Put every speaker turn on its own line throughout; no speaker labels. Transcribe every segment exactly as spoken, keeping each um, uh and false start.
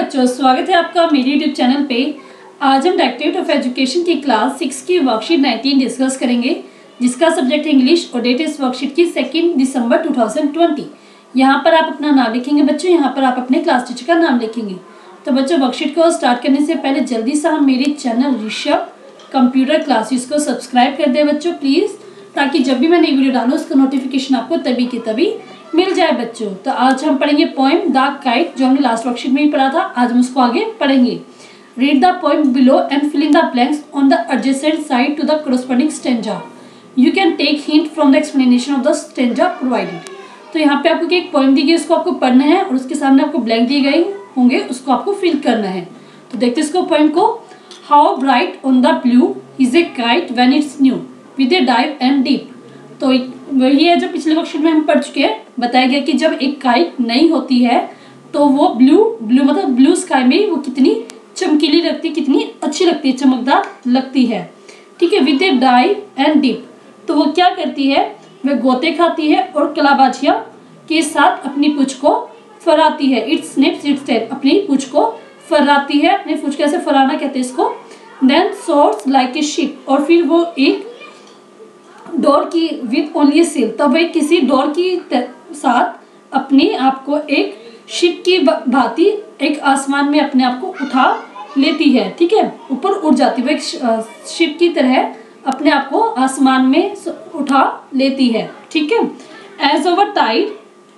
बच्चों, स्वागत है आपका मेरे यूट्यूब चैनल पे। आज हम डायरेक्टरेट ऑफ एजुकेशन की क्लास सिक्स की वर्कशीट नाइनटीन डिस्कस करेंगे, जिसका सब्जेक्ट है इंग्लिश और डेट इस वर्कशीट की second December two thousand twenty. यहाँ पर आप अपना नाम लिखेंगे बच्चों, यहाँ पर आप अपने क्लास टीचर का नाम लिखेंगे। तो बच्चों, वर्कशीट को स्टार्ट करने से पहले जल्दी से हम मेरे चैनल ऋषभ कंप्यूटर क्लासेस को सब्सक्राइब कर दें बच्चों प्लीज़, ताकि जब भी मैं नई वीडियो डालूँ उसका नोटिफिकेशन आपको तभी की तभी मिल जाए बच्चों। तो आज हम पढ़ेंगे पोएम द काइट, जो हमने लास्ट वर्कशीट में ही पढ़ा था। आज हम उसको आगे पढ़ेंगे। Read the poem below and fill in the blanks on the adjacent side to the corresponding stanza. You can take hint from the explanation of the stanza provided. तो यहाँ पे आपको एक पोएम दी गई, उसको आपको पढ़ना है और उसके सामने आपको ब्लैंक दिए गए होंगे, उसको आपको फिल करना है। तो देखते इसको पोएम को। How bright on the blue is a kite when it's new with a dive and deep. तो वही है जो पिछले वर्कशीट में हम पढ़ चुके हैं। बताया गया कि जब एक काइट नई होती है तो वो ब्लू ब्लू मतलब ब्लू स्काई में वो कितनी चमकीली लगती है, कितनी अच्छी लगती है, चमकदार लगती है। ठीक है, with a dive and deep. तो वो क्या करती है, वह गोते खाती है और कलाबाजियाँ के साथ अपनी पूंछ को फराती है। इट्स स्निप्स इट्स टेल, अपनी पूंछ को फराती है। अपनी पूंछ कैसे फराना कहते हैं इसको। Then soars like a ship, और फिर वो एक डोर की विद ओनली सील, तब वह किसी डोर की साथ अपने आप को एक शिप की भांति एक आसमान में अपने आप को उठा लेती है। ठीक है, ऊपर उड़ जाती है, वो एक शिप की तरह अपने आप को आसमान में उठा लेती है। ठीक है, एज ओवर टाइड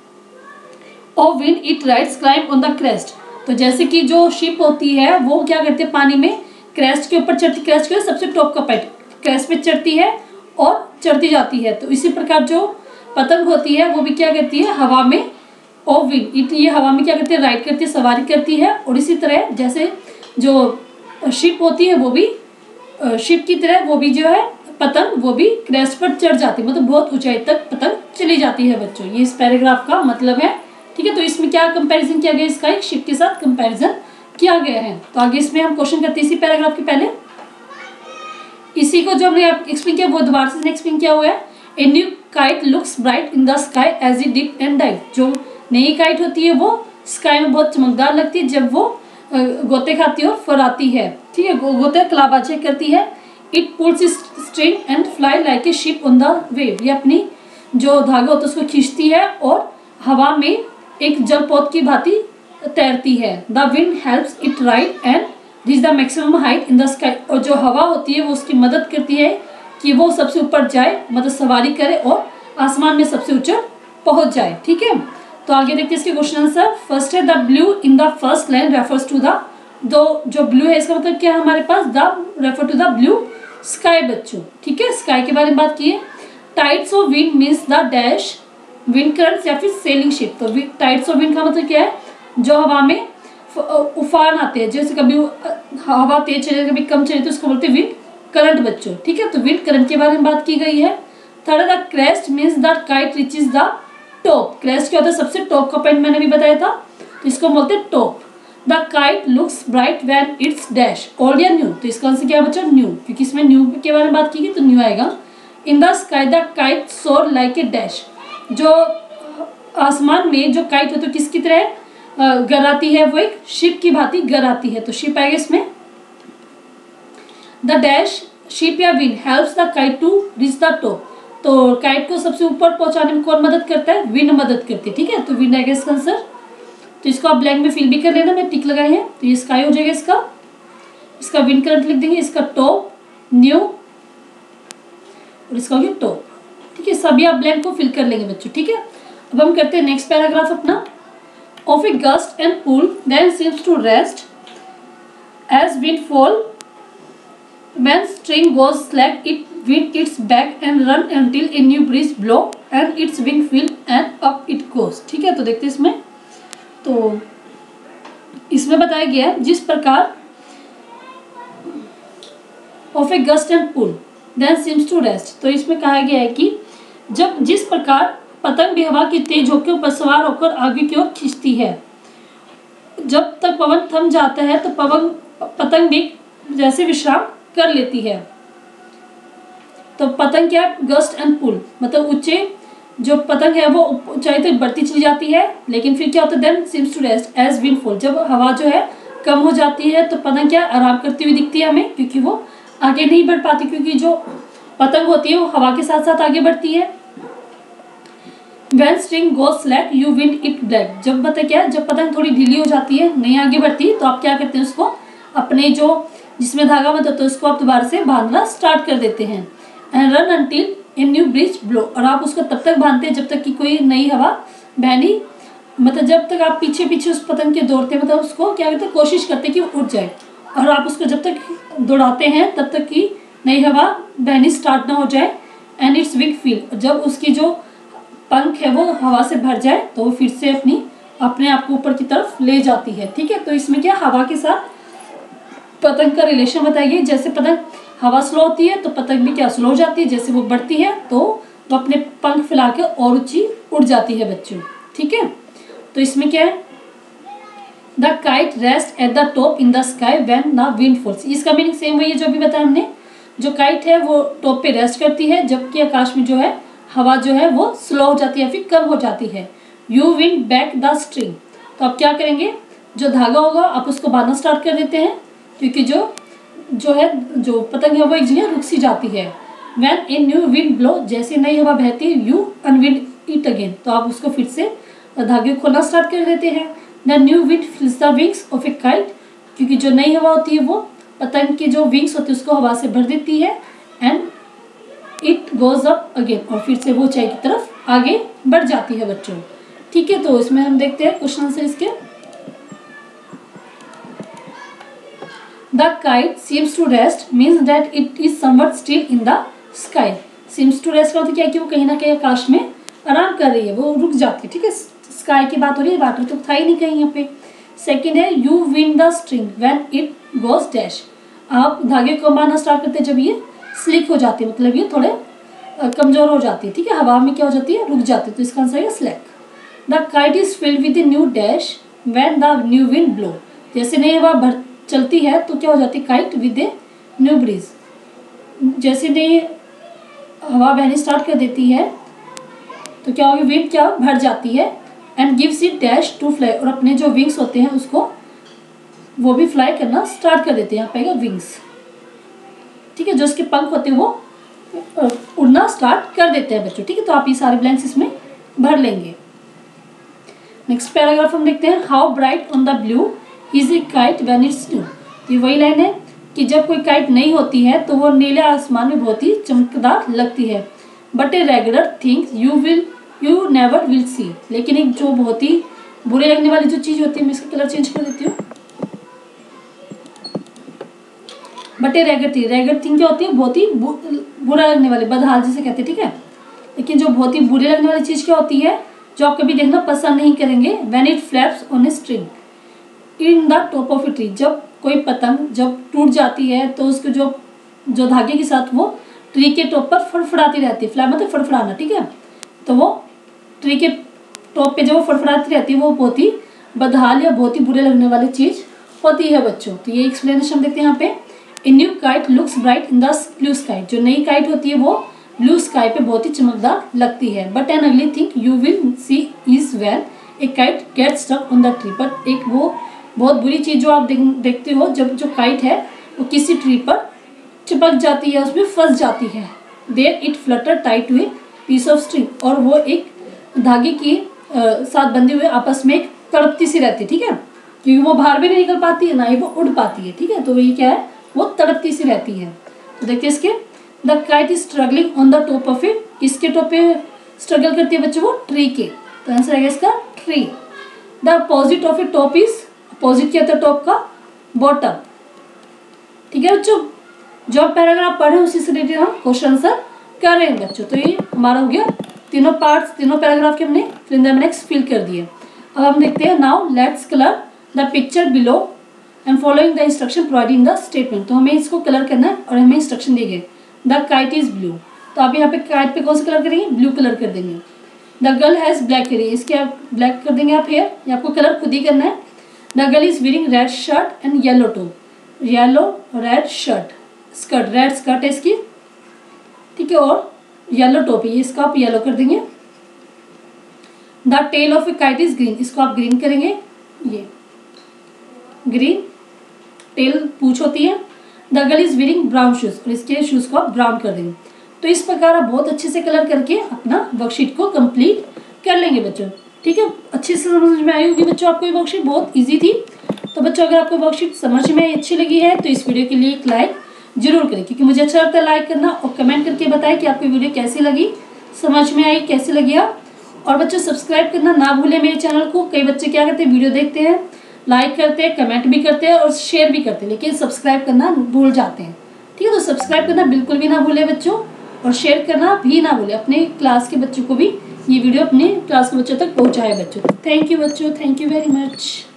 और wind it rides climb on the crest. तो जैसे कि जो शिप होती है वो क्या करती है, पानी में क्रेस्ट के ऊपर चढ़ती, क्रेस्ट के सबसे टॉप का पैट क्रेस्ट पे चढ़ती है और चढ़ती जाती है। तो इसी प्रकार जो पतंग होती है वो भी क्या करती है, हवा में और विंड, ये हवा में क्या करती है, राइड करती है, सवारी करती है। और इसी तरह जैसे जो शिप होती है वो भी शिप की तरह वो भी जो है पतंग वो भी क्रेस्ट पर चढ़ जाती है, मतलब बहुत ऊंचाई तक पतंग चली जाती है बच्चों। ये इस पैराग्राफ का मतलब है। ठीक है, तो इसमें क्या कंपैरिजन किया गया, इसका एक शिप के साथ कंपैरिजन किया गया है। तो आगे इसमें हम क्वेश्चन करते हैं इसी पैराग्राफ के पहले। इसी को जो हमने एक्सप्लेन किया वो दोबारा से एक्सप्लेन किया हुआ है। A new kite looks bright in the sky as it dip and dive. जो नई काइट होती है वो स्काई में बहुत चमकदार लगती है जब वो गोते खाती है और फराती है। ठीक है, गो, गोते कलाबाजी करती है। It pulls string and fly like a ship on the wave. ये अपनी जो धागा होता है उसको खींचती है और हवा में एक जलपोत की भांति तैरती है। The wind helps it ride and reach the maximum height in the sky. और जो हवा होती है वो उसकी मदद करती है कि वो सबसे ऊपर जाए, मतलब सवारी करे और आसमान में सबसे ऊंचा पहुंच जाए। ठीक है, तो आगे देखते हैं इसके क्वेश्चन आंसर। फर्स्ट है the blue in the first line refers to the, दो जो ब्लू है इसका मतलब क्या है हमारे पास, the refer to the blue sky बच्चों। ठीक है, स्काई के बारे में बात की है। Tides of wind means the dash wind currents या फिर सेलिंग शिप। तो टाइड्स ऑफ विंड का मतलब क्या है, जो हवा में उफान आते हैं, जैसे कभी हवा तेज चले कभी कम चले तो उसको बोलते हैं विंड करंट बच्चों। ठीक है, तो विंड करंट के बारे में बात की गई है। Third the crest means the kite reaches the top. Crest क्या होता है, सबसे टॉप का पॉइंट मैंने भी बताया था, तो इसको बोलते हैं top. The kite looks bright when it's dash old या न्यू। तो इसका आंसर क्या बच्चा, न्यू, क्योंकि इसमें न्यू के बारे में बात की गई तो न्यू आएगा। In the sky the kite soar like a dash. जो आसमान में जो काइट होती है किसकी तरह गराती है, वो एक शिप की भांति गराती है, तो शिप आएगा इसमें। द डैश शिप या wind helps the kite to reach the top. तो काइट को सबसे ऊपर पहुंचाने में कौन मदद करता है, विंड मदद करती है। ठीक है, तो विंड आएगा इसका आंसर। तो इसको आप ब्लैंक में फिल भी कर लेना, मैं टिक लगाए हैं, तो ये स्काई हो जाएगा इसका। इसका विंड करंट लिख देंगे, इसका टॉप न्यू और इसका हो गया टॉप। ठीक है, सभी आप ब्लैंक को फिल कर लेंगे बच्चों। ठीक है, अब हम करते हैं नेक्स्ट पैराग्राफ अपना। Of a gust and pull, then seems to rest as wind fall. When string goes slack, it wind its back and run until a new breeze blow and its wing fill and up it goes. ठीक है, तो देखते हैं इसमें। तो इसमें बताया गया है जिस प्रकार of a gust and pull, then seems to rest। तो इसमें कहा गया है कि जब जिस प्रकार पतंग भी हवा की तेज झोंकों पर सवार होकर आगे की ओर खींचती है, जब तक पवन थम जाता है तो पवन पतंग भी जैसे विश्राम कर लेती है। तो पतंग क्या, गस्ट एंड पुल, मतलब ऊंचे जो पतंग है वो ऊंचाई तक बढ़ती चली जाती है, लेकिन फिर क्या होता है, then seems to rest as wind fall, जब हवा जो है कम हो जाती है तो पतंग क्या आराम करती हुई दिखती है हमें, क्योंकि वो आगे नहीं बढ़ पाती, क्योंकि जो पतंग होती है वो हवा के साथ साथ आगे बढ़ती है। When string goes slack, you wind it back। जब पता क्या जब पतंग थोड़ी ढीली हो जाती है, नहीं आगे बढ़ती, तो आप क्या करते हैं, उसको अपने जो जिसमें धागा बंद होता है उसको आप दोबारा से बांधना स्टार्ट कर देते हैं। And run until a new breeze blow. और आप उसको तब तक बांधते हैं जब तक कि कोई नई हवा बहनी, मतलब जब तक आप पीछे पीछे उस पतंग के दौड़ते हैं, मतलब उसको क्या करते हैं, कोशिश करते हैं कि वो उड़ जाए। और आप उसको जब तक दौड़ाते हैं तब तक कि नई हवा बहनी स्टार्ट ना हो जाए। एंड इट्स विंग फील, जब उसकी जो पंख है वो हवा से भर जाए तो वो फिर से अपनी अपने आप को ऊपर की तरफ ले जाती है। ठीक है, तो इसमें क्या हवा के साथ पतंग का रिलेशन बताइए। जैसे पतंग हवा स्लो होती है तो पतंग भी क्या स्लो हो जाती है, जैसे वो बढ़ती है तो वो अपने पंख फैला के और ऊंची उड़ जाती है बच्चों। ठीक है, तो इसमें क्या है, the kite rest at the top in the sky when the wind falls. इसका मीनिंग सेम वही है जो अभी बताया हमने। जो काइट है वो टॉप पे रेस्ट करती है, जबकि आकाश में जो है हवा जो है वो स्लो हो जाती है, फिर कम हो जाती है। You wind back the string, तो आप क्या करेंगे, जो धागा होगा आप उसको बांधना स्टार्ट कर देते हैं, क्योंकि जो जो है जो पतंग है वो एक जगह रुक सी जाती है। When a new wind blow, जैसे नई हवा बहती है, यू अनविंड इट अगेन, तो आप उसको फिर से धागे को खोलना स्टार्ट कर देते हैं। The new wind fills the wings of a kite, क्योंकि जो नई हवा होती है वो पतंग की जो विंग्स होती है उसको हवा से भर देती है। And it goes up again, और फिर से वो ऊंचाई की तरफ आगे बढ़ जाती है बच्चों। ठीक है, तो इसमें हम देखते हैं क्वेश्चन आंसर इसके। The kite seems to rest means that it is somewhat still in the sky. Seems to rest का मतलब क्या है कि वो कहीं ना कहीं आकाश में आराम कर रही है, वो रुक जाती है। ठीक है, स्काई की बात हो रही है, वाटर तो था ही नहीं कहीं यहाँ पे। सेकेंड है you wind the string when it goes dash. आप धागे को बांधना स्टार्ट करते हैं जब ये स्लिक हो जाती है, मतलब ये थोड़े कमजोर हो जाती है। ठीक है, हवा में क्या हो जाती है, रुक जाती है, तो इसका आंसर है slack. The kite is filled with new dash when the new wind blow. जैसे नई हवा भर चलती है तो क्या हो जाती है, kite with a new breeze. जैसे नई हवा बहनी स्टार्ट कर देती है तो क्या होगी, विंड क्या भर जाती है। And gives it dash to fly, और अपने जो विंग्स होते हैं उसको वो भी फ्लाई करना स्टार्ट कर देते हैं। यहाँ पे विंग्स, ठीक है, जो उसके पंख होते हैं वो उड़ना स्टार्ट कर देते हैं बच्चों। ठीक है, तो आप ये सारे ब्लैंक्स इसमें भर लेंगे। नेक्स्ट पैराग्राफ हम देखते हैं। How bright on the blue is a kite when it's new. ये वही लाइन है कि जब कोई काइट नई होती है तो वो नीले आसमान में बहुत ही चमकदार लगती है। But a regular things you will you never will see. लेकिन एक जो बहुत ही बुरे लगने वाली जो चीज़ होती है, मैं इसका कलर चेंज कर देती हूँ। But a ragged thing, ragged thing क्या होती है, बहुत ही बुरा लगने वाली, बदहाल जिसे कहते हैं। ठीक है, लेकिन जो बहुत ही बुरे लगने वाली चीज़ क्या होती है, जो आप कभी देखना पसंद नहीं करेंगे। When it flaps on a string in the top of a tree. जब कोई पतंग जब टूट जाती है तो उसको जो जो धागे के साथ वो ट्री के टॉप पर फड़फड़ाती रहती है। फ्लैप मतलब फड़फड़ाना। ठीक है, तो वो ट्री के टॉप पे जब वो फड़फड़ाती रहती है वो बहुत ही बदहाल या बहुत ही बुरे लगने वाली चीज़ होती है बच्चों। तो ये एक्सप्लेनेशन देखते हैं यहाँ पे। A new kite looks bright in the blue sky. जो नई काइट होती है वो ब्लू स्काई पे बहुत ही चमकदार लगती है। But an ugly thing you will see is when a kite get stuck on the tree. बट एक वो बहुत बुरी चीज़ जो आप देख, देखते हो जब जो काइट है वो किसी ट्री पर चिपक जाती है, उसमें फंस जाती है। There it flutter tight to a piece of string, और वो एक धागे की आ, साथ बंधी हुए आपस में एक तड़पती सी रहती है। ठीक है, क्योंकि वो बाहर भी नहीं निकल पाती है ना ही वो उड़ पाती है। ठीक है, तो ये क्या है, वो तड़पती सी रहती है। तो देखिए इसके, the kite is struggling on the top of a. किसके टॉप पे स्ट्रगल करती है बच्चों, वो ट्री के। तो आंसर आएगा इसका tree. The opposite of a top is, opposite क्या था टॉप का, बॉटम। ठीक है बच्चों, जो पैराग्राफ पढ़े उसी से रिलेटेड हम क्वेश्चन आंसर कर रहे हैं बच्चों। तो ये हमारा हो गया तीनों पार्ट्स, तीनों पैराग्राफ के हमने fill in the blanks fill कर दिए। अब हम देखते हैं now let's colour the picture below and following the instruction provided in the statement. तो हमें इसको कलर करना है और हमें इंस्ट्रक्शन दिए गए। द काइट इज ब्लू, तो आप यहाँ पे काइट पे कौन सा कलर करेंगे, ब्लू कलर कर देंगे। The girl has black hair, इसके आप ब्लैक कर देंगे आप हेयर, ये आपको कलर खुद ही करना है। The girl is wearing red shirt and yellow top, yellow red shirt skirt, red skirt है इसकी। ठीक है, और येलो टॉप है, इसका आप येलो कर देंगे। The tail of a kite is green, इसको आप ग्रीन करेंगे, ये ग्रीन। टेल पूछ होती है। The girl is wearing brown shoes, और इसके शूज को आप ब्राउन कर देंगे। तो इस प्रकार आप बहुत अच्छे से कलर करके अपना वर्कशीट को कंप्लीट कर लेंगे बच्चों। ठीक है, अच्छे से समझ में आई होगी बच्चों आपको ये वर्कशीट, बहुत इजी थी। तो बच्चों अगर आपको वर्कशीट समझ में अच्छी लगी है तो इस वीडियो के लिए एक लाइक जरूर करें, क्योंकि मुझे अच्छा लगता है लाइक करना, और कमेंट करके बताएं कि आपको वीडियो कैसी लगी, समझ में आई, कैसी लगी आप। और बच्चों सब्सक्राइब करना ना भूलें मेरे चैनल को। कई बच्चे क्या करते हैं, वीडियो देखते हैं, लाइक करते हैं, कमेंट भी करते हैं और शेयर भी करते हैं, लेकिन सब्सक्राइब करना भूल जाते हैं। ठीक है, तो सब्सक्राइब करना बिल्कुल भी ना भूलें बच्चों, और शेयर करना भी ना भूलें। अपने क्लास के बच्चों को भी ये वीडियो अपने क्लास के बच्चों तक पहुँचाए बच्चों। थैंक यू बच्चों, थैंक यू वेरी मच।